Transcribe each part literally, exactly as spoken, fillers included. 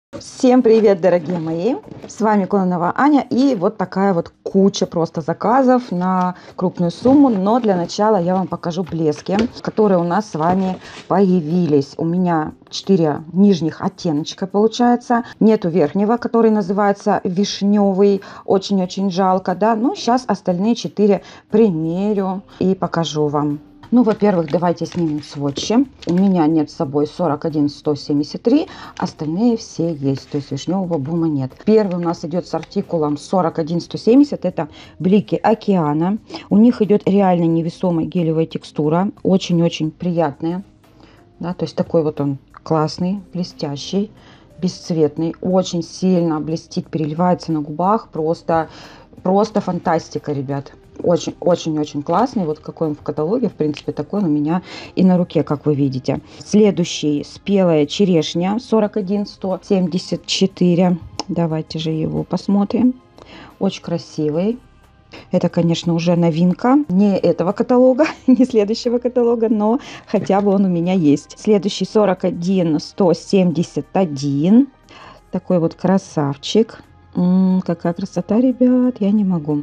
Всем привет, дорогие мои! С вами Кононова Аня, и вот такая вот куча просто заказов на крупную сумму. Но для начала я вам покажу блески, которые у нас с вами появились. У меня четыре нижних оттеночка получается. Нету верхнего, который называется вишневый. Очень-очень жалко, да? Ну, сейчас остальные четыре примерю и покажу вам. Ну, во-первых, давайте снимем сводчи. У меня нет с собой сорок один сто семьдесят три, остальные все есть, то есть вишневого бума нет. Первый у нас идет с артикулом сорок один сто семьдесят, это блики океана. У них идет реально невесомая гелевая текстура, очень-очень приятная. Да, то есть такой вот он классный, блестящий, бесцветный, очень сильно блестит, переливается на губах, просто, просто фантастика, ребят. Очень-очень-очень классный. Вот какой он в каталоге, в принципе, такой он у меня и на руке, как вы видите. Следующий спелая черешня сорок один сто семьдесят четыре. Давайте же его посмотрим. Очень красивый. Это, конечно, уже новинка. Не этого каталога, не следующего каталога, но хотя бы он у меня есть. Следующий сорок один сто семьдесят один. Такой вот красавчик. М-м, какая красота, ребят, я не могу.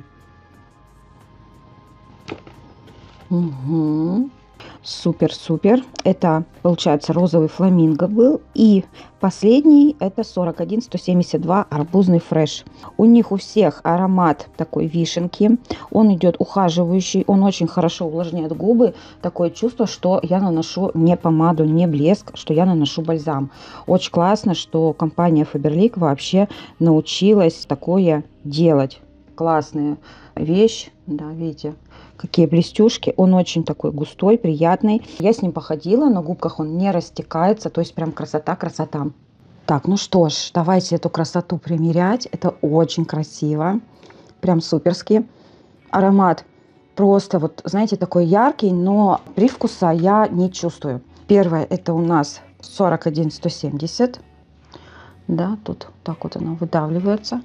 Угу. Супер-супер. Это, получается, розовый фламинго был. И последний, это сорок один сто семьдесят два арбузный фреш. У них у всех аромат такой вишенки. Он идет ухаживающий. Он очень хорошо увлажняет губы. Такое чувство, что я наношу не помаду, не блеск, что я наношу бальзам. Очень классно, что компания Faberlic вообще научилась такое делать. Классная вещь. Да, видите, какие блестюшки. Он очень такой густой, приятный. Я с ним походила, на губках он не растекается. То есть прям красота-красота. Так, ну что ж, давайте эту красоту примерять. Это очень красиво. Прям суперски. Аромат просто вот, знаете, такой яркий, но привкуса я не чувствую. Первое, это у нас сорок один сто семьдесят. Да, тут так вот оно выдавливается.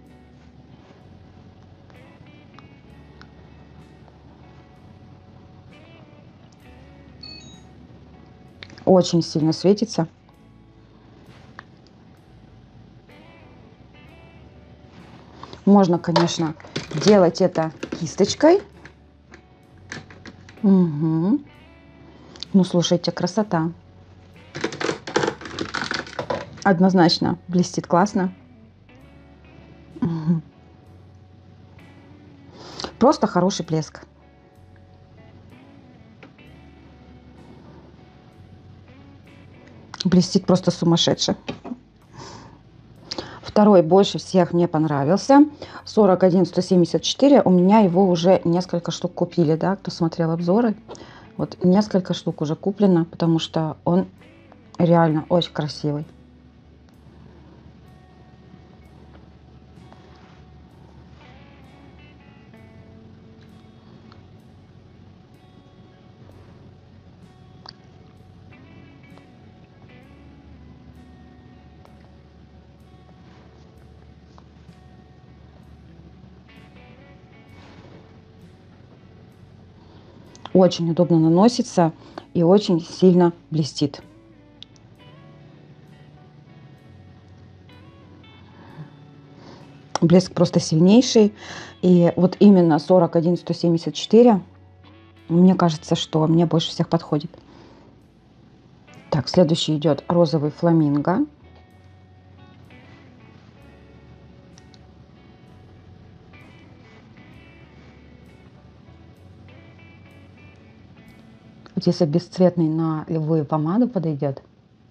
Очень сильно светится. Можно, конечно, делать это кисточкой. Угу. Ну, слушайте, красота. Однозначно блестит классно. Угу. Просто хороший блеск. Блестит просто сумасшедше. Второй больше всех мне понравился. сорок один сто семьдесят четыре. У меня его уже несколько штук купили, да, кто смотрел обзоры. Вот несколько штук уже куплено, потому что он реально очень красивый. Очень удобно наносится и очень сильно блестит. Блеск просто сильнейший. И вот именно сорок один сто семьдесят четыре, мне кажется, что мне больше всех подходит. Так, следующий идет розовый фламинго. Вот если бесцветный на любую помаду подойдет.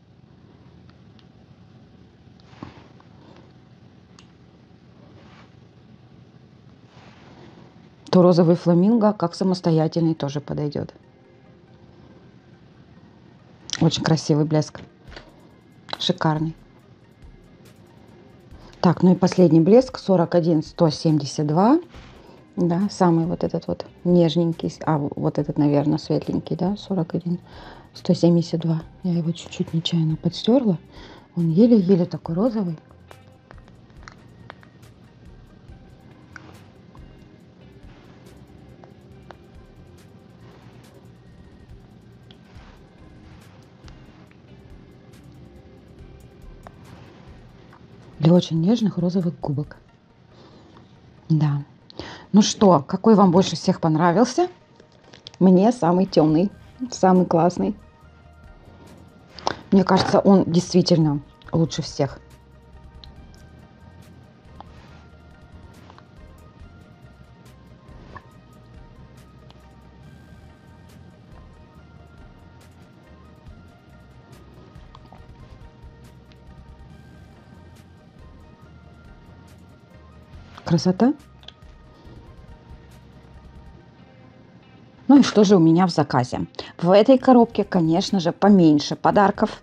То розовый фламинго как самостоятельный тоже подойдет. Очень красивый блеск. Шикарный. Так, ну и последний блеск сорок один сто семьдесят два. Да, самый вот этот вот нежненький, а вот этот, наверное, светленький, да, сорок один сто семьдесят два. Я его чуть-чуть нечаянно подстерла. Он еле-еле такой розовый. для очень нежных розовых губок. Да. Ну что, какой вам больше всех понравился? Мне самый темный, самый классный. Мне кажется, он действительно лучше всех. Красота. Ну и что же у меня в заказе? В этой коробке, конечно же, поменьше подарков.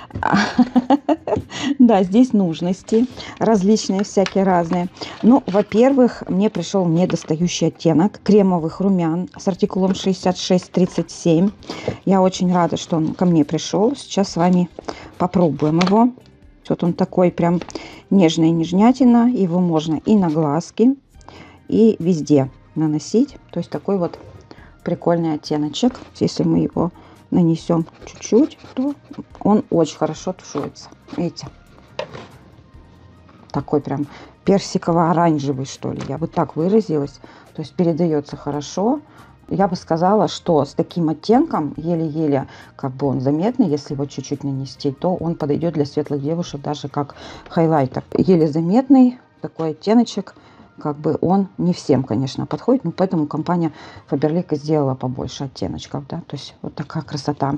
Да, здесь нужности различные, всякие разные. Ну, во-первых, мне пришел недостающий оттенок кремовых румян с артикулом шестьдесят шесть тридцать семь. Я очень рада, что он ко мне пришел. Сейчас с вами попробуем его. Вот он такой прям нежная нежнятина. Его можно и на глазки, и везде наносить. То есть такой вот прикольный оттеночек. Если мы его нанесем чуть-чуть, то он очень хорошо тушуется. Видите? Такой прям персиково-оранжевый, что ли. Я бы так выразилась. То есть передается хорошо. Я бы сказала, что с таким оттенком, еле-еле, как бы он заметный, если его чуть-чуть нанести, то он подойдет для светлых девушек даже как хайлайтер. Еле заметный такой оттеночек. Как бы он не всем, конечно, подходит, но поэтому компания Faberlic сделала побольше оттеночков, да, то есть вот такая красота.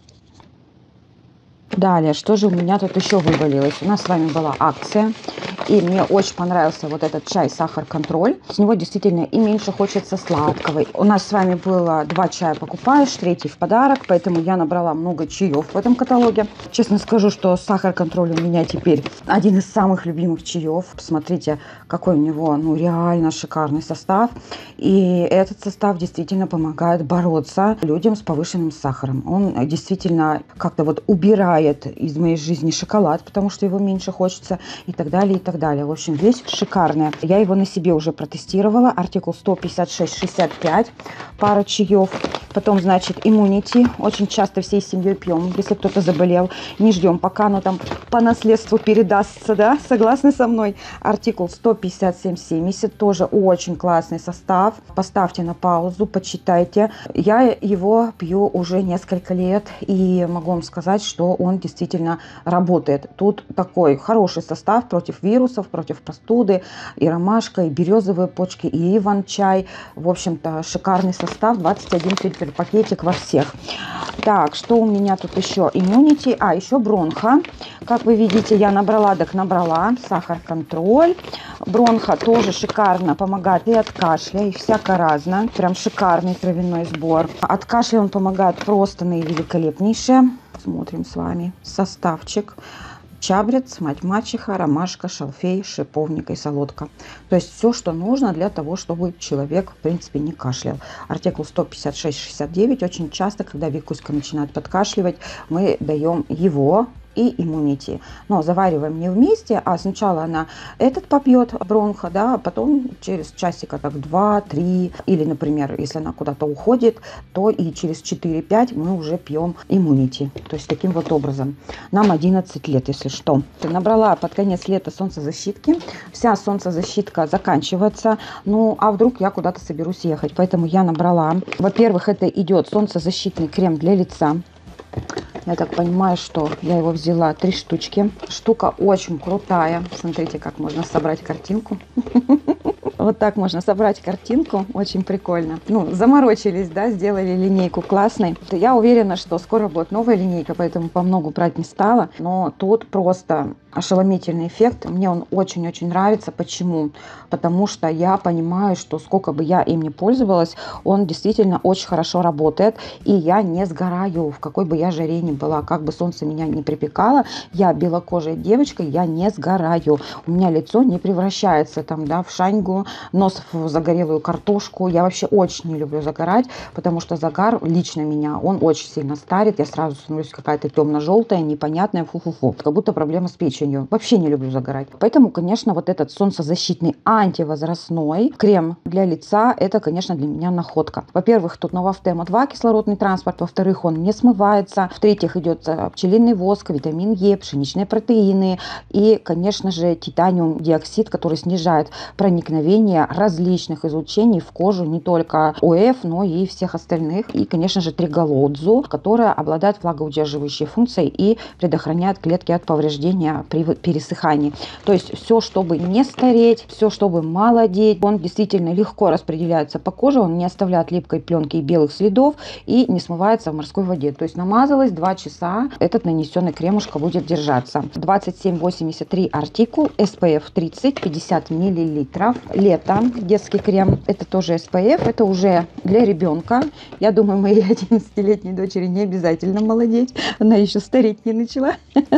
Далее, что же у меня тут еще вывалилось? У нас с вами была акция, и мне очень понравился вот этот чай «Сахар Контроль». С него действительно и меньше хочется сладкого. У нас с вами было два чая покупаешь, третий в подарок, поэтому я набрала много чаев в этом каталоге. Честно скажу, что «Сахар Контроль» у меня теперь один из самых любимых чаев. Посмотрите, какой у него, ну, реально шикарный состав. И этот состав действительно помогает бороться людям с повышенным сахаром. Он действительно как-то вот убирает из моей жизни шоколад, потому что его меньше хочется, и так далее, и так далее. В общем, вещь шикарная. Я его на себе уже протестировала. Артикул сто пятьдесят шесть шестьдесят пять. Пара чаев. Потом, значит, иммунити. Очень часто всей семьей пьем, если кто-то заболел. Не ждем, пока оно там по наследству передастся, да? Согласны со мной? Артикул сто пятьдесят семь семьдесят. Тоже очень классный состав. Поставьте на паузу, почитайте. Я его пью уже несколько лет, и могу вам сказать, что он действительно работает. Тут такой хороший состав против вирусов, против простуды, и ромашка, и березовые почки, и иван-чай. В общем-то, шикарный состав. двадцать один фильтр пакетик во всех. Так, что у меня тут еще? Иммунити, а еще бронха. Как вы видите, я набрала, так набрала. Сахар Контроль. Бронха тоже шикарно помогает и от кашля, и всяко разно. Прям шикарный травяной сбор. От кашля он помогает просто наивеликолепнейшее. Смотрим с вами составчик. Чабрец, мать-мачеха, ромашка, шалфей, шиповник и солодка. То есть все, что нужно для того, чтобы человек, в принципе, не кашлял. Артикул сто пятьдесят шесть шестьдесят девять. Очень часто, когда Викуська начинает подкашливать, мы даем его и иммунити. Но завариваем не вместе, а сначала она этот попьет бронха, да, а потом через часика так два-три, или, например, если она куда-то уходит, то и через четыре-пять мы уже пьем иммунити. То есть таким вот образом. Нам одиннадцать лет, если что. Набрала под конец лета солнцезащитки. Вся солнцезащитка заканчивается. Ну, а вдруг я куда-то соберусь ехать. Поэтому я набрала. Во-первых, это идет солнцезащитный крем для лица. Я так понимаю, что я его взяла три штучки. Штука очень крутая. Смотрите, как можно собрать картинку. Вот так можно собрать картинку. Очень прикольно. Ну, заморочились, да, сделали линейку классной. Я уверена, что скоро будет новая линейка, поэтому по многу брать не стала. Но тут просто ошеломительный эффект. Мне он очень-очень нравится. Почему? Потому что я понимаю, что сколько бы я им не пользовалась, он действительно очень хорошо работает. И я не сгораю, в какой бы я жаре ни была, как бы солнце меня не припекало. Я белокожая девочка, я не сгораю. У меня лицо не превращается там, да, в шаньгу, нос в загорелую картошку. Я вообще очень не люблю загорать, потому что загар лично меня, он очень сильно старит. Я сразу становлюсь какая-то темно-желтая, непонятная, фу-фу-фу. Как будто проблема с печенью. Вообще не люблю загорать. Поэтому, конечно, вот этот солнцезащитный антивозрастной крем для лица, это, конечно, для меня находка. Во-первых, тут Новафтема два кислородный транспорт. Во-вторых, он не смывается. В-третьих, идет пчелиный воск, витамин Е, пшеничные протеины и, конечно же, титаниум диоксид, который снижает проникновение различных излучений в кожу, не только ОФ, но и всех остальных. И, конечно же, триголодзу, которая обладает влагоудерживающей функцией и предохраняет клетки от повреждения при пересыхании. То есть все, чтобы не стареть, все, чтобы молодеть. Он действительно легко распределяется по коже, он не оставляет липкой пленки и белых следов и не смывается в морской воде. То есть намазалась два часа, этот нанесенный кремушка будет держаться. двадцать семь восемьдесят три артикул, эс пэ эф тридцать, пятьдесят миллилитров. Лето, детский крем, это тоже эс пэ эф, это уже для ребенка. Я думаю, моей одиннадцатилетней дочери не обязательно молодеть, она еще стареть не начала.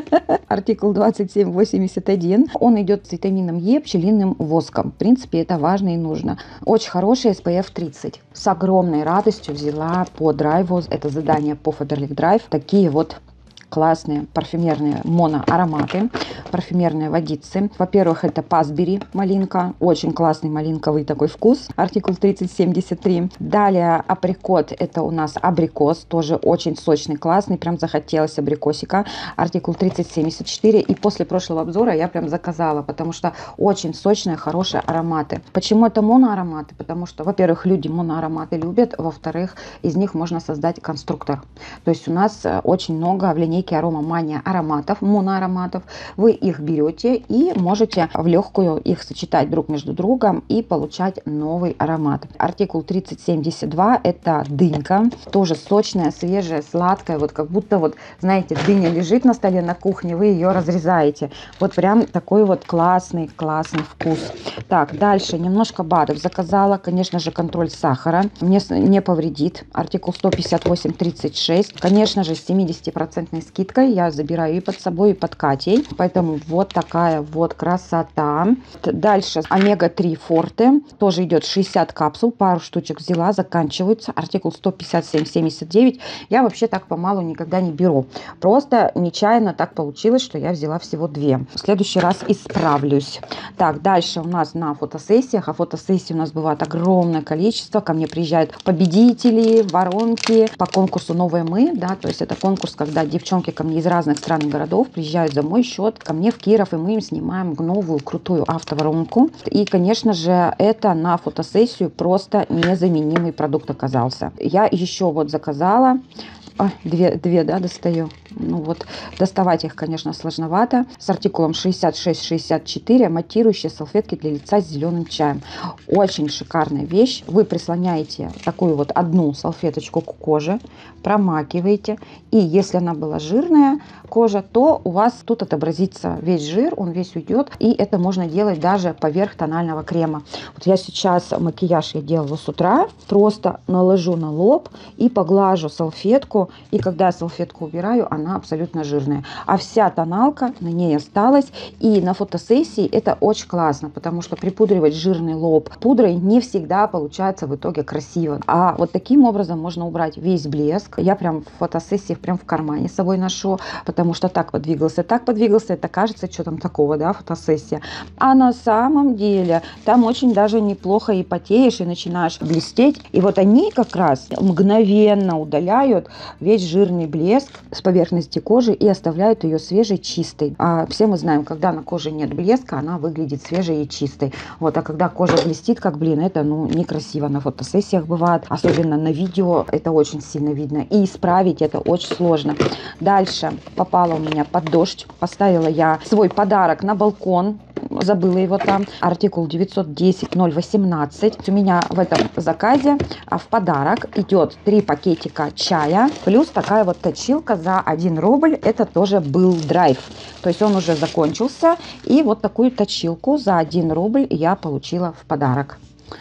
Артикул двадцать семь восемьдесят один, он идет с витамином Е, пчелиным воском. В принципе, это важно и нужно. Очень хороший эс пэ эф тридцать. С огромной радостью взяла по драйву, это задание по Faberlic Drive, такие вот классные парфюмерные моноароматы, парфюмерные водицы. Во-первых, это Пасбери малинка, очень классный малинковый такой вкус, артикул тридцать семьдесят три. Далее априкот, это у нас абрикос, тоже очень сочный, классный, прям захотелось абрикосика, артикул тридцать семьдесят четыре. И после прошлого обзора я прям заказала, потому что очень сочные, хорошие ароматы. Почему это моноароматы? Потому что, во-первых, люди моноароматы любят, во-вторых, из них можно создать конструктор. То есть у нас очень много в линейке Арома Мания ароматов, моноароматов. Вы их берете и можете в легкую их сочетать друг между другом и получать новый аромат. Артикул тридцать семьдесят два, это дынька, тоже сочная, свежая, сладкая, вот как будто вот, знаете, дыня лежит на столе на кухне, вы ее разрезаете. Вот прям такой вот классный, классный вкус. Так, дальше немножко БАДов заказала, конечно же, контроль сахара, мне не повредит. Артикул сто пятьдесят восемь тридцать шесть, конечно же, с семидесятипроцентной скидкой я забираю и под собой, и под Катей. Поэтому вот такая вот красота. Дальше омега три форте. Тоже идет шестьдесят капсул. Пару штучек взяла, заканчиваются. Артикул сто пятьдесят семь семьдесят девять. Я вообще так помалу никогда не беру. Просто нечаянно так получилось, что я взяла всего две. В следующий раз исправлюсь. Так, дальше у нас на фотосессиях. А фотосессий у нас бывает огромное количество. Ко мне приезжают победители, воронки по конкурсу «Новые мы». Да, то есть это конкурс, когда девчонки ко мне из разных стран и городов приезжают за мой счет ко мне в Киров, и мы им снимаем новую крутую автоворонку. И, конечно же, это на фотосессию просто незаменимый продукт оказался. Я еще вот заказала а, две, две, да, достаю. Ну вот, доставать их, конечно, сложновато. С артикулом шестьдесят шесть шестьдесят четыре, матирующие салфетки для лица с зеленым чаем. Очень шикарная вещь. Вы прислоняете такую вот одну салфеточку к коже, промакиваете. И если она была жирная кожа, то у вас тут отобразится весь жир, он весь уйдет. И это можно делать даже поверх тонального крема. Вот я сейчас макияж я делала с утра. Просто наложу на лоб и поглажу салфетку. И когда я салфетку убираю, она абсолютно жирная. А вся тоналка на ней осталась. И на фотосессии это очень классно, потому что припудривать жирный лоб пудрой не всегда получается в итоге красиво. А вот таким образом можно убрать весь блеск. Я прям в фотосессиях прям в кармане с собой ношу, потому что так подвигался, так подвигался. Это кажется, что там такого, да, фотосессия. А на самом деле там очень даже неплохо и потеешь, и начинаешь блестеть. И вот они как раз мгновенно удаляют весь жирный блеск с поверхности кожи и оставляют ее свежей, чистой. А все мы знаем, когда на коже нет блеска, она выглядит свежей и чистой. Вот, а когда кожа блестит, как блин, это ну некрасиво на фотосессиях бывает. Особенно на видео это очень сильно видно. И исправить это очень сложно. Дальше попала у меня под дождь. Поставила я свой подарок на балкон. Забыла его там. Артикул девятьсот десять ноль восемнадцать. У меня в этом заказе а в подарок идет три пакетика чая. Плюс такая вот точилка за один рубль. Это тоже был драйв. То есть он уже закончился. И вот такую точилку за один рубль я получила в подарок.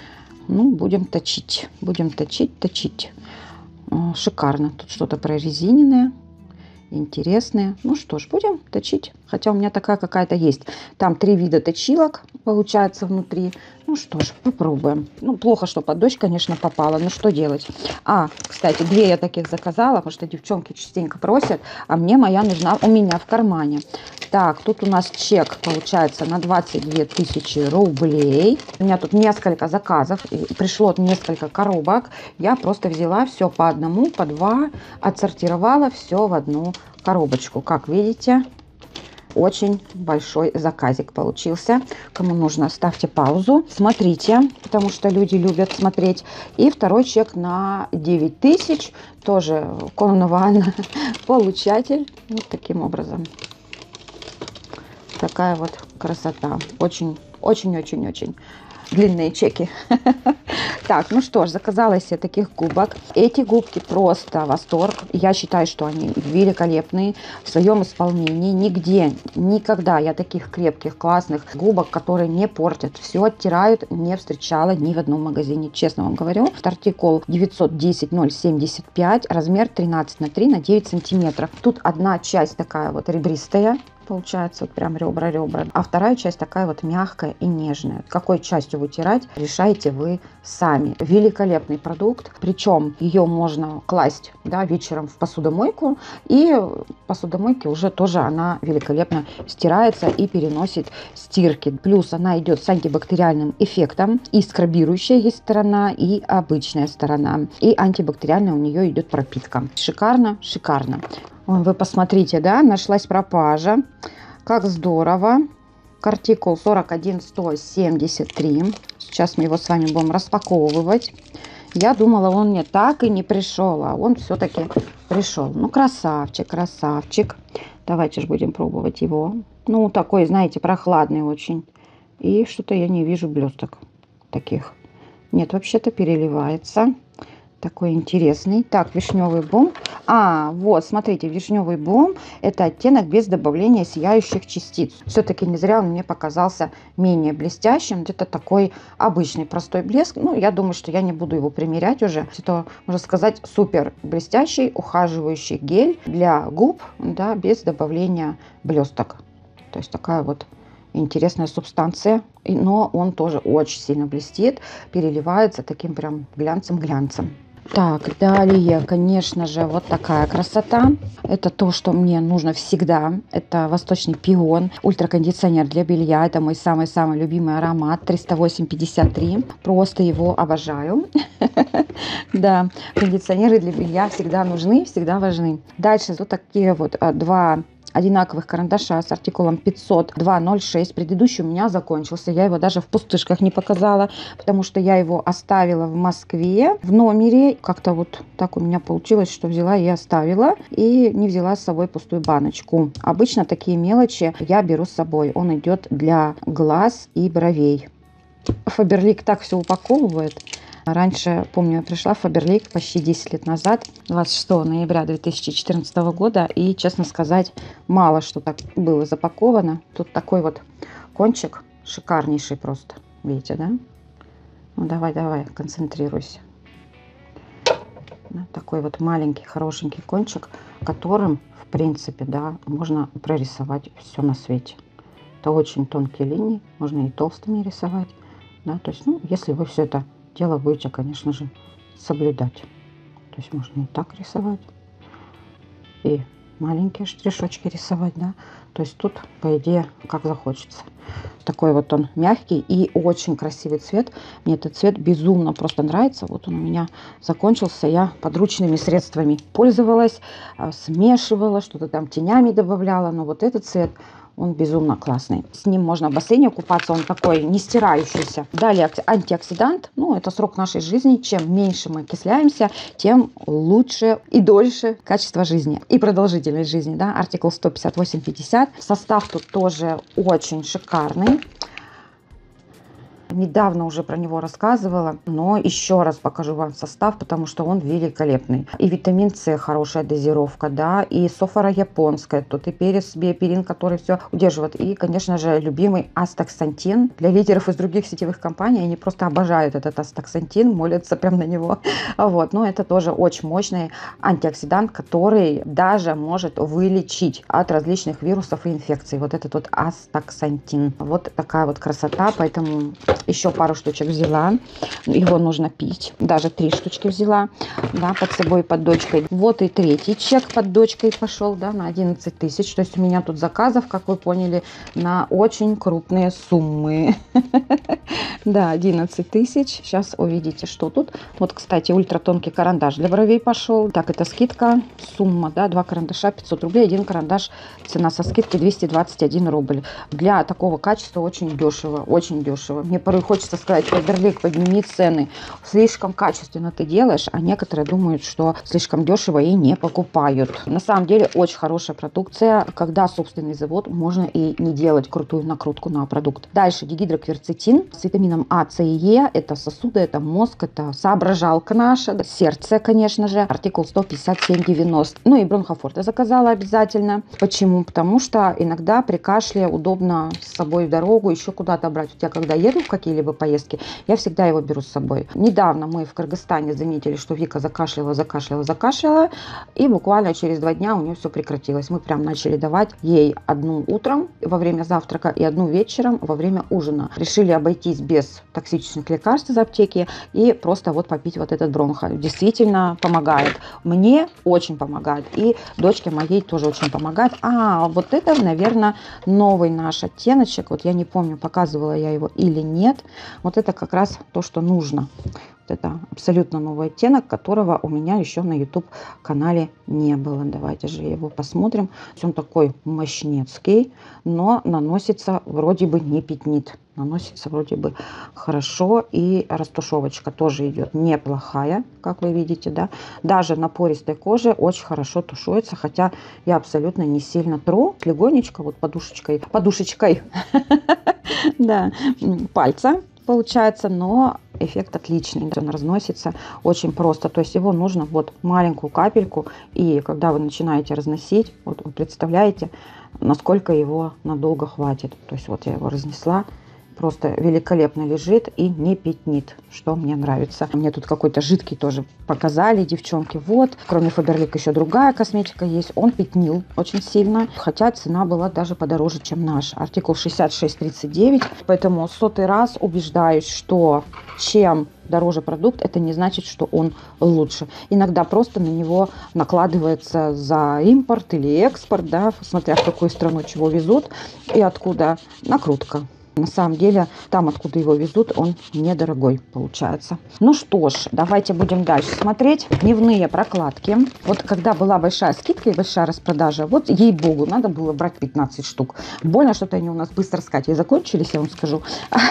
Ну, будем точить. Будем точить, точить. Шикарно. Тут что-то прорезиненное. Интересные. Ну что ж, будем точить. Хотя у меня такая какая-то есть. Там три вида точилок получается внутри. Ну что ж, попробуем. Ну, плохо, что под дождь, конечно, попало. Но что делать? А, кстати, две я таких заказала, потому что девчонки частенько просят, а мне моя нужна у меня в кармане. Так, тут у нас чек получается на двадцать две тысячи рублей. У меня тут несколько заказов, пришло несколько коробок. Я просто взяла все по одному, по два, отсортировала все в одну коробочку. Как видите, очень большой заказик получился. Кому нужно, ставьте паузу, смотрите, потому что люди любят смотреть. И второй чек на девять тысяч, тоже Кононова Анна, получатель. Вот таким образом. Такая вот красота. Очень, очень, очень, очень длинные чеки. Так, ну что ж, заказала себе таких губок. Эти губки просто восторг. Я считаю, что они великолепные в своем исполнении. Нигде, никогда я таких крепких, классных губок, которые не портят, все оттирают, не встречала ни в одном магазине. Честно вам говорю. Артикул девятьсот десять ноль семьдесят пять, размер тринадцать на три на девять сантиметров. Тут одна часть такая вот ребристая. Получается, вот прям ребра-ребра. А вторая часть такая вот мягкая и нежная. Какой частью вытирать, решаете вы сами. Великолепный продукт. Причем ее можно класть, да, вечером в посудомойку. И в посудомойке уже тоже она великолепно стирается и переносит стирки. Плюс она идет с антибактериальным эффектом. И скрабирующая есть сторона, и обычная сторона. И антибактериальная у нее идет пропитка. Шикарно, шикарно. Вы посмотрите, да, нашлась пропажа. Как здорово. Артикул сорок один сто семьдесят три. Сейчас мы его с вами будем распаковывать. Я думала, он мне так и не пришел, а он все-таки пришел. Ну, красавчик, красавчик. Давайте же будем пробовать его. Ну, такой, знаете, прохладный очень. И что-то я не вижу блесток таких. Нет, вообще-то переливается. Такой интересный. Так, вишневый бум. А, вот, смотрите, вишневый бум – это оттенок без добавления сияющих частиц. Все-таки не зря он мне показался менее блестящим. Это такой обычный простой блеск. Ну, я думаю, что я не буду его примерять уже. Это, можно сказать, супер блестящий, ухаживающий гель для губ, да, без добавления блесток. То есть такая вот интересная субстанция. Но он тоже очень сильно блестит, переливается таким прям глянцем-глянцем. Так, далее, конечно же, вот такая красота. Это то, что мне нужно всегда. Это восточный пион, ультракондиционер для белья. Это мой самый-самый любимый аромат, триста восемь пятьдесят три. Просто его обожаю. Да, кондиционеры для белья всегда нужны, всегда важны. Дальше вот такие вот два одинаковых карандаша с артикулом пятьсот два ноль шесть. Предыдущий у меня закончился. Я его даже в пустышках не показала, потому что я его оставила в Москве в номере. Как-то вот так у меня получилось, что взяла и оставила. И не взяла с собой пустую баночку. Обычно такие мелочи я беру с собой. Он идет для глаз и бровей. Фаберлик так все упаковывает. Раньше, помню, я пришла в Фаберлик почти десять лет назад, двадцать шестого ноября две тысячи четырнадцатого года, и, честно сказать, мало что так было запаковано. Тут такой вот кончик шикарнейший просто, видите, да? Ну, давай, давай, концентрируйся. Вот такой вот маленький, хорошенький кончик, которым, в принципе, да, можно прорисовать все на свете. Это очень тонкие линии, можно и толстыми рисовать, да, то есть, ну, если вы все это дело будете, конечно же, соблюдать. То есть можно и так рисовать, и маленькие штришочки рисовать, да. То есть тут, по идее, как захочется. Такой вот он мягкий и очень красивый цвет. Мне этот цвет безумно просто нравится. Вот он у меня закончился. Я подручными средствами пользовалась, смешивала, что-то там тенями добавляла. Но вот этот цвет, он безумно классный. С ним можно в бассейне купаться, он такой не стирающийся. Далее антиоксидант. Ну, это срок нашей жизни. Чем меньше мы окисляемся, тем лучше и дольше качество жизни. И продолжительность жизни, да. Артикул сто пятьдесят восемь пятьдесят. Состав тут тоже очень шикарный. Недавно уже про него рассказывала, но еще раз покажу вам состав, потому что он великолепный. И витамин С, хорошая дозировка, да, и софора японская, тут и перец биоперин, который все удерживает. И, конечно же, любимый астаксантин. Для лидеров из других сетевых компаний, они просто обожают этот астаксантин, молятся прям на него. Вот, но это тоже очень мощный антиоксидант, который даже может вылечить от различных вирусов и инфекций. Вот этот вот астаксантин. Вот такая вот красота, поэтому Еще пару штучек взяла. Его нужно пить. Даже три штучки взяла, да, под собой и под дочкой. Вот и третий чек под дочкой пошел, да, на одиннадцать тысяч. То есть у меня тут заказов, как вы поняли, на очень крупные суммы. Да, одиннадцать тысяч. Сейчас увидите, что тут. Вот, кстати, ультратонкий карандаш для бровей пошел. Так, это скидка. Сумма, да, два карандаша пятьсот рублей. Один карандаш, цена со скидки двести двадцать один рубль. Для такого качества очень дешево. Очень дешево. Мне порой хочется сказать: Фаберлик, подними цены. Слишком качественно ты делаешь, а некоторые думают, что слишком дешево и не покупают. На самом деле очень хорошая продукция. Когда собственный завод, можно и не делать крутую накрутку на продукт. Дальше дигидрокверцетин с витамином А, С и Е. Это сосуды, это мозг, это соображалка наша, сердце, конечно же. Артикул сто пятьдесят семь девяносто. Ну и бронхофорте заказала обязательно. Почему? Потому что иногда при кашле удобно с собой в дорогу еще куда-то брать. Я когда еду в какие-либо поездки, я всегда его беру с собой. Недавно мы в Кыргызстане заметили, что Вика закашляла, закашляла, закашляла. И буквально через два дня у нее все прекратилось. Мы прям начали давать ей одну утром во время завтрака и одну вечером во время ужина. Решили обойтись без токсичных лекарств из аптеки и просто вот попить вот этот бронхо. Действительно помогает. Мне очень помогает. И дочке моей тоже очень помогает. А вот это, наверное, новый наш оттеночек. Вот я не помню, показывала я его или нет. Вот это как раз то, что нужно. Вот это абсолютно новый оттенок, которого у меня еще на YouTube канале не было. Давайте же его посмотрим. Он такой мощнецкий, но наносится вроде бы не пятнит. Наносится вроде бы хорошо. И растушевочка тоже идет неплохая, как вы видите, да. Даже на пористой коже очень хорошо тушуется, хотя я абсолютно не сильно тру. Легонечко вот подушечкой, подушечкой, да, пальца получается, но эффект отличный. Он разносится очень просто. То есть его нужно вот маленькую капельку, и когда вы начинаете разносить, вот вы представляете, насколько его надолго хватит. То есть вот я его разнесла. Просто великолепно лежит и не пятнит, что мне нравится. Мне тут какой-то жидкий тоже показали девчонки. Вот, кроме Фаберлик еще другая косметика есть. Он пятнил очень сильно, хотя цена была даже подороже, чем наш. Артикул шестьдесят шесть тридцать девять. Поэтому сотый раз убеждаюсь, что чем дороже продукт, это не значит, что он лучше. Иногда просто на него накладывается за импорт или экспорт, да, смотря в какую страну чего везут и откуда накрутка. На самом деле, там, откуда его везут, он недорогой получается. Ну что ж, давайте будем дальше смотреть. Дневные прокладки. Вот когда была большая скидка и большая распродажа, вот ей-богу, надо было брать пятнадцать штук. Больно, что-то они у нас быстро с Катей закончились, я вам скажу.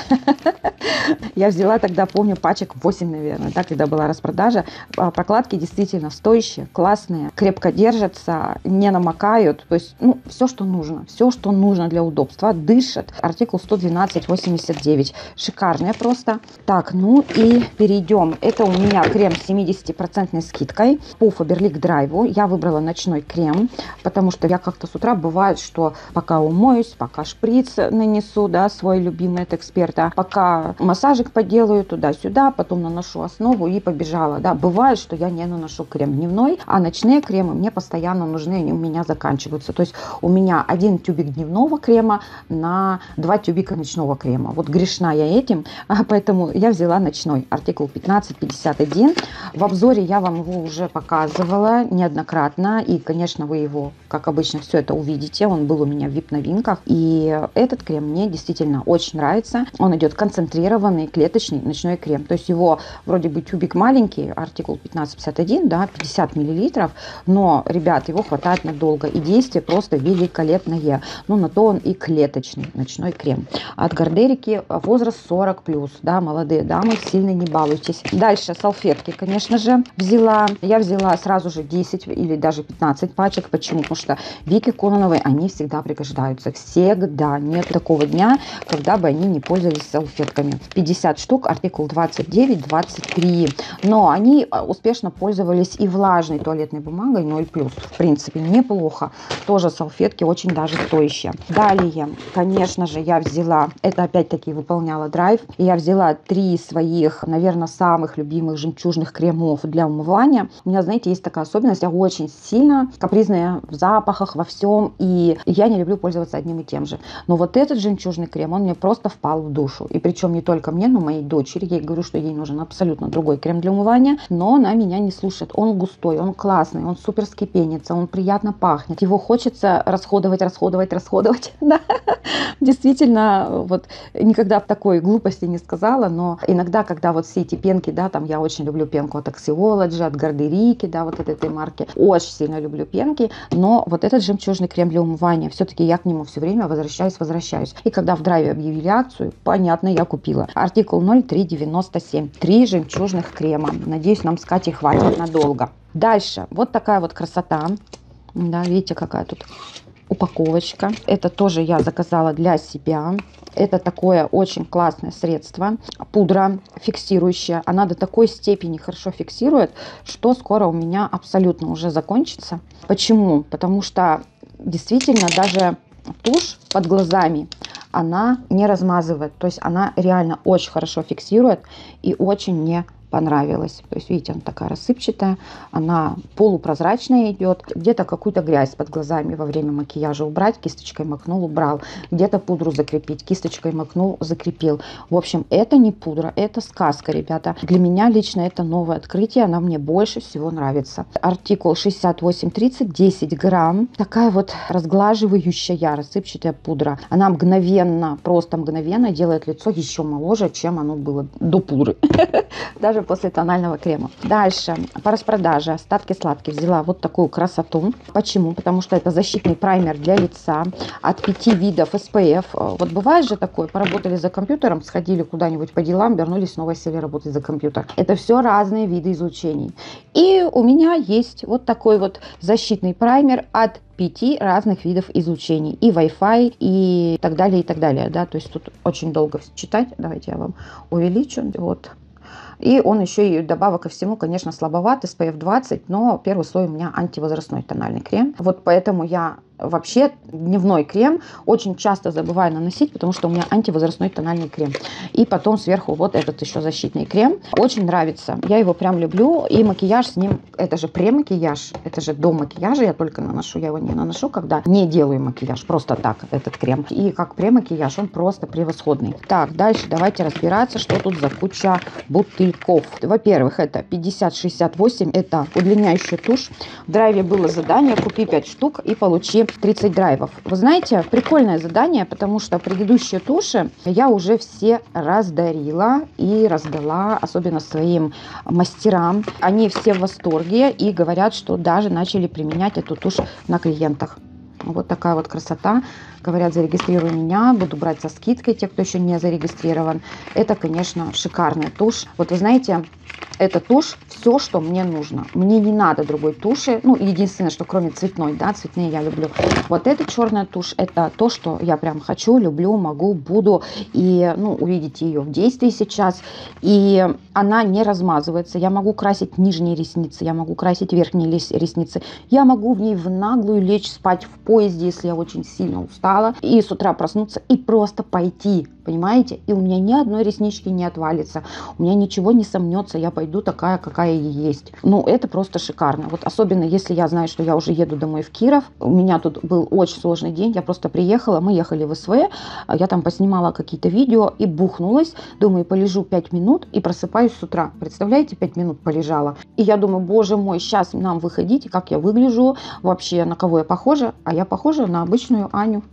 Я взяла тогда, помню, пачек восемь, наверное, да, когда была распродажа. Прокладки действительно стоящие, классные, крепко держатся, не намокают. То есть, ну, все, что нужно. Все, что нужно для удобства. Дышат. Артикул сто двенадцать восемьдесят девять. Шикарная просто. Так, ну и перейдем. Это у меня крем с семидесятипроцентной процентной скидкой по Faberlic Drive. Я выбрала ночной крем, потому что я как-то с утра бывает, что пока умоюсь, пока шприц нанесу, да, свой любимый от эксперта, пока массажик поделаю туда-сюда, потом наношу основу и побежала. Да, бывает, что я не наношу крем дневной, а ночные кремы мне постоянно нужны, они у меня заканчиваются. То есть у меня один тюбик дневного крема на два тюбика ночного крема. Вот грешна я этим, поэтому я взяла ночной. Артикул пятнадцать пятьдесят один. В обзоре я вам его уже показывала неоднократно. И, конечно, вы его, как обычно, все это увидите. Он был у меня в ви ай пи-новинках. И этот крем мне действительно очень нравится. Он идет концентрированный клеточный ночной крем. То есть его вроде бы тюбик маленький, артикул пятнадцать пятьдесят один, да, пятьдесят миллилитров. Но, ребят, его хватает надолго. И действие просто великолепное. Ну, на то он и клеточный ночной крем. От Гардерики, возраст сорок плюс, да, молодые дамы, сильно не балуйтесь. Дальше салфетки, конечно же, взяла. Я взяла сразу же десять или даже пятнадцать пачек. Почему? Потому что Вике Кононовой они всегда пригождаются. Всегда. Нет такого дня, когда бы они не пользовались салфетками. пятьдесят штук, артикул двадцать девять двадцать три. Но они успешно пользовались и влажной туалетной бумагой ноль плюс. В принципе, неплохо. Тоже салфетки очень даже стоящие. Далее, конечно же, я взяла, это опять-таки выполняла драйв, и я взяла три своих, наверное, самых любимых жемчужных кремов для умывания. У меня, знаете, есть такая особенность, я очень сильно капризная в запахах, во всем, и я не люблю пользоваться одним и тем же. Но вот этот жемчужный крем, он мне просто впал в душу. И причем не не только мне, но и моей дочери. Я ей говорю, что ей нужен абсолютно другой крем для умывания, но она меня не слушает. Он густой, он классный, он суперски пенится, он приятно пахнет. Его хочется расходовать, расходовать, расходовать. Да. Действительно, вот никогда в такой глупости не сказала, но иногда, когда вот все эти пенки, да, там я очень люблю пенку от Axiology, от Гардерики, да, вот от этой марки. Очень сильно люблю пенки, но вот этот жемчужный крем для умывания, все-таки я к нему все время возвращаюсь, возвращаюсь. И когда в драйве объявили акцию, понятно, я купила. Артикул ноль три девяносто семь. Три жемчужных крема. Надеюсь, нам с Катей хватит надолго. Дальше. Вот такая вот красота. Да, видите, какая тут упаковочка. Это тоже я заказала для себя. Это такое очень классное средство. Пудра фиксирующая. Она до такой степени хорошо фиксирует, что скоро у меня абсолютно уже закончится. Почему? Потому что действительно даже тушь под глазами она не размазывает. То есть она реально очень хорошо фиксирует и очень мне понравилась. То есть, видите, она такая рассыпчатая, она полупрозрачная идет. Где-то какую-то грязь под глазами во время макияжа убрать, кисточкой макнул, убрал. Где-то пудру закрепить, кисточкой макнул, закрепил. В общем, это не пудра, это сказка, ребята. Для меня лично это новое открытие, она мне больше всего нравится. Артикул шестьдесят восемь тридцать, десять грамм. Такая вот разглаживающая рассыпчатая пудра. Она мгновенно, просто мгновенно делает лицо еще моложе, чем оно было до пудры. Даже после тонального крема. Дальше по распродаже остатки сладких взяла вот такую красоту. Почему? Потому что это защитный праймер для лица от пяти видов эс пэ эф. Вот бывает же такое, поработали за компьютером, сходили куда-нибудь по делам, вернулись, снова сели работать за компьютер. Это все разные виды излучений. И у меня есть вот такой вот защитный праймер от пяти разных видов излучений. И Wi-Fi, и так далее, и так далее. Да? То есть тут очень долго читать. Давайте я вам увеличу. Вот. И он еще и добавок ко всему, конечно, слабоват, эс пэ эф двадцать, но первый слой у меня антивозрастной тональный крем. Вот поэтому я вообще дневной крем очень часто забываю наносить, потому что у меня антивозрастной тональный крем. И потом сверху вот этот еще защитный крем. Очень нравится. Я его прям люблю. И макияж с ним, это же премакияж, это же до макияжа я только наношу. Я его не наношу, когда не делаю макияж. Просто так, этот крем. И как премакияж он просто превосходный. Так, дальше давайте разбираться, что тут за куча бутыльков. Во-первых, это пятьдесят шестьдесят восемь. Это удлиняющая тушь. В драйве было задание: купи пять штук и получи тридцать драйвов. Вы знаете, прикольное задание, потому что предыдущие туши я уже все раздарила и раздала, особенно своим мастерам. Они все в восторге и говорят, что даже начали применять эту тушь на клиентах. Вот такая вот красота. Говорят, зарегистрируй меня, буду брать со скидкой те, кто еще не зарегистрирован. Это, конечно, шикарная тушь. Вот вы знаете, эта тушь все, что мне нужно. Мне не надо другой туши. Ну, единственное, что кроме цветной, да, цветные я люблю. Вот эта черная тушь, это то, что я прям хочу, люблю, могу, буду. И, ну, увидите ее в действии сейчас. И она не размазывается. Я могу красить нижние ресницы, я могу красить верхние ресницы. Я могу в ней в наглую лечь спать в поезде, если я очень сильно устала. И с утра проснуться и просто пойти, понимаете? И у меня ни одной реснички не отвалится, у меня ничего не сомнется, я пойду такая, какая я есть. Ну, это просто шикарно. Вот особенно, если я знаю, что я уже еду домой в Киров. У меня тут был очень сложный день, я просто приехала, мы ехали в эс вэ, я там поснимала какие-то видео и бухнулась. Думаю, полежу пять минут и просыпаюсь с утра. Представляете, пять минут полежала. И я думаю, боже мой, сейчас нам выходить, как я выгляжу, вообще на кого я похожа? А я похожа на обычную Аню.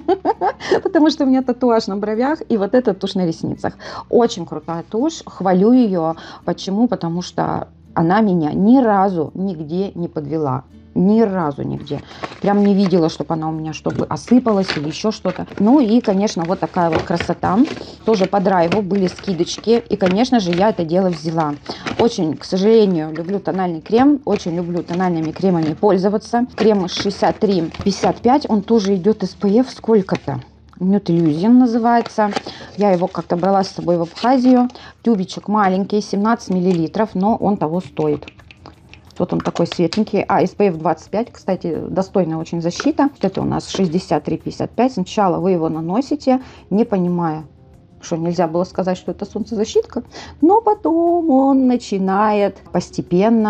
Потому что у меня татуаж на бровях и вот эта тушь на ресницах. Очень крутая тушь, хвалю ее. Почему? Потому что она меня ни разу нигде не подвела. Ни разу нигде. Прям не видела, чтобы она у меня чтобы осыпалась или еще что-то. Ну и, конечно, вот такая вот красота. Тоже по драйву были скидочки. И, конечно же, я это дело взяла. Очень, к сожалению, люблю тональный крем. Очень люблю тональными кремами пользоваться. Крем шестьдесят три пятьдесят пять. Он тоже идет эс пэ эф сколько-то. Nude Illusion называется. Я его как-то брала с собой в Абхазию. Тюбичек маленький, семнадцать миллилитров, но он того стоит. Вот он такой светленький. А, эс пэ эф двадцать пять, кстати, достойная очень защита. Вот это у нас шестьдесят три пятьдесят пять. Сначала вы его наносите, не понимая, что нельзя было сказать, что это солнцезащитка. Но потом он начинает постепенно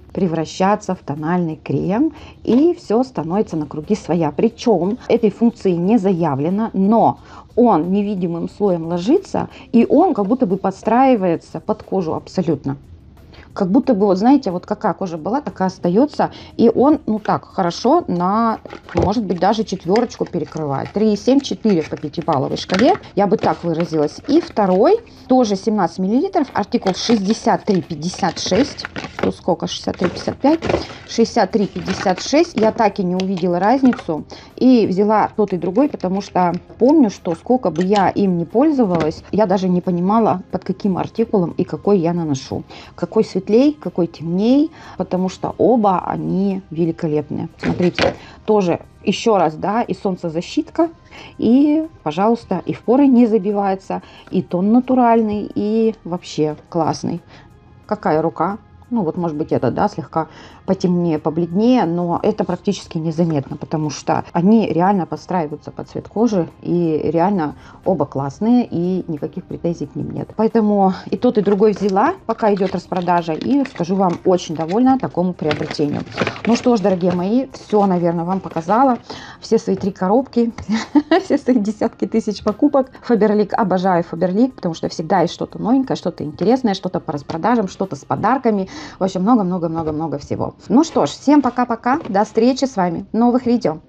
превращаться в тональный крем, и все становится на круги своя. Причем этой функции не заявлено, но он невидимым слоем ложится, и он как будто бы подстраивается под кожу абсолютно. Как будто бы, вот знаете, вот какая кожа была, такая остается. И он, ну так, хорошо на, может быть, даже четверочку перекрывает. три и семь, четыре по пятибалловой шкале. Я бы так выразилась. И второй, тоже семнадцать миллилитров, артикул шестьдесят три пятьдесят шесть. Тут сколько? шестьдесят три пятьдесят пять. шестьдесят три пятьдесят шесть. Я так и не увидела разницу. И взяла тот и другой, потому что помню, что сколько бы я им не пользовалась, я даже не понимала, под каким артикулом и какой я наношу. Какой светлей, какой темней, потому что оба они великолепные. Смотрите, тоже еще раз, да, и солнцезащитка, и, пожалуйста, и в поры не забивается, и тон натуральный, и вообще классный. Какая рука? Ну вот, может быть, это, да, слегка потемнее, побледнее, но это практически незаметно, потому что они реально подстраиваются под цвет кожи, и реально оба классные, и никаких претензий к ним нет. Поэтому и тот, и другой взяла, пока идет распродажа, и скажу вам, очень довольна такому приобретению. Ну что ж, дорогие мои, все, наверное, вам показала. Все свои три коробки, все свои десятки тысяч покупок. Фаберлик, обожаю Фаберлик, потому что всегда есть что-то новенькое, что-то интересное, что-то по распродажам, что-то с подарками. В общем, много-много-много-много всего. Ну что ж, всем пока-пока. До встречи с вами в новых видео.